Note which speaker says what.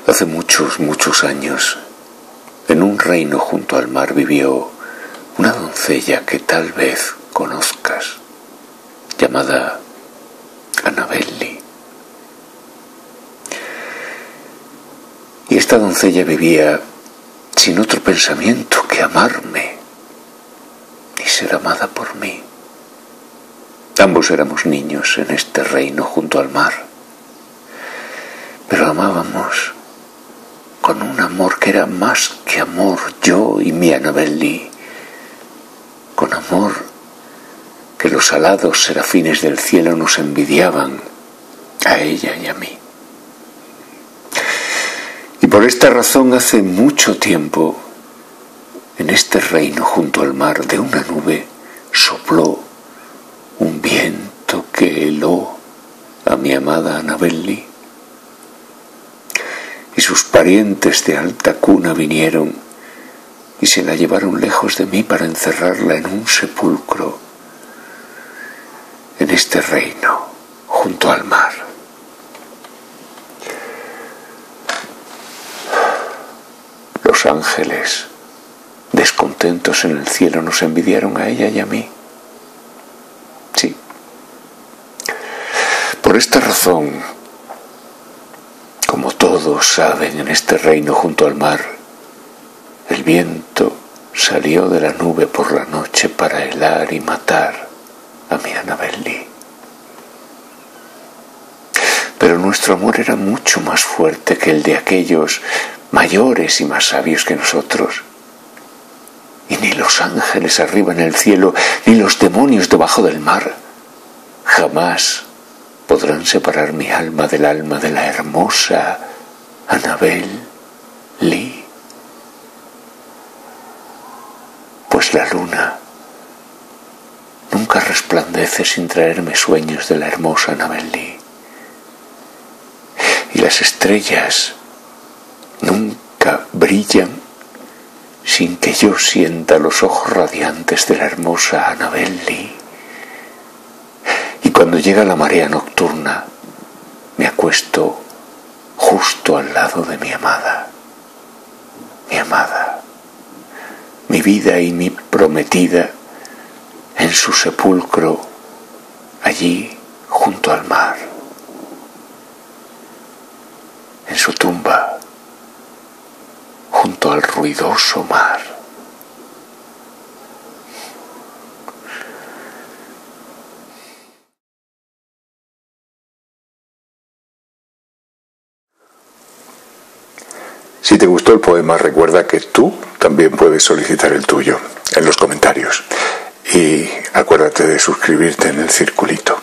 Speaker 1: Hace muchos, muchos años, en un reino junto al mar vivió una doncella que tal vez conozcas, llamada Annabelli. Y esta doncella vivía sin otro pensamiento que amarme y ser amada por mí. Ambos éramos niños en este reino junto al mar, pero amábamos con un amor que era más que amor, yo y mi Annabelli, con amor que los alados serafines del cielo nos envidiaban a ella y a mí. Y por esta razón hace mucho tiempo, en este reino junto al mar, de una nube sopló un viento que heló a mi amada Annabelli, y sus parientes de alta cuna vinieron y se la llevaron lejos de mí para encerrarla en un sepulcro en este reino junto al mar. Los ángeles, descontentos en el cielo, nos envidiaron a ella y a mí. Sí. Por esta razón, como todos saben, en este reino junto al mar, el viento salió de la nube por la noche para helar y matar a mi Annabelli. Pero nuestro amor era mucho más fuerte que el de aquellos mayores y más sabios que nosotros. Y ni los ángeles arriba en el cielo, ni los demonios debajo del mar, jamás podrán separar mi alma de la hermosa Annabelli. Pues la luna nunca resplandece sin traerme sueños de la hermosa Annabelli. Y las estrellas nunca brillan sin que yo sienta los ojos radiantes de la hermosa Annabelli. Y cuando llega la marea nocturna, me acuesto justo al lado de mi amada, mi vida y mi prometida, en su sepulcro, allí junto al mar, en su tumba, junto al ruidoso mar.
Speaker 2: Si te gustó el poema, recuerda que tú también puedes solicitar el tuyo en los comentarios. Y acuérdate de suscribirte en el circulito.